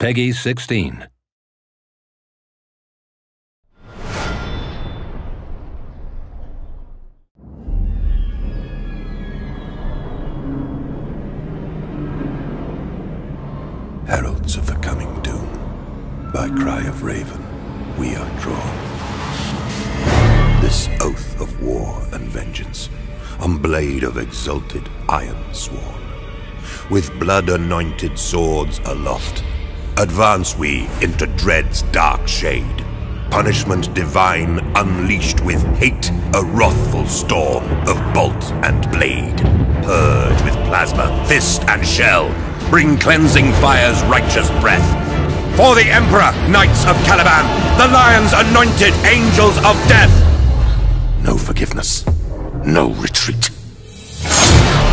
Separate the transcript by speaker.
Speaker 1: Peggy 16.
Speaker 2: Heralds of the coming doom, by cry of raven, we are drawn. This oath of war and vengeance, on blade of exalted iron sworn, with blood-anointed swords aloft, advance we into dread's dark shade, punishment divine unleashed with hate, a wrathful storm of bolt and blade, purge with plasma, fist and shell, bring cleansing fire's righteous breath. For the Emperor, Knights of Caliban, the Lion's anointed angels of death! No forgiveness, no retreat.